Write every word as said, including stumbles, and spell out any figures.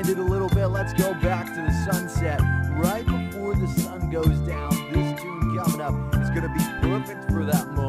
it a little bit. Let's go back to the sunset. Right before the sun goes down, this tune coming up is going to be perfect for that moment.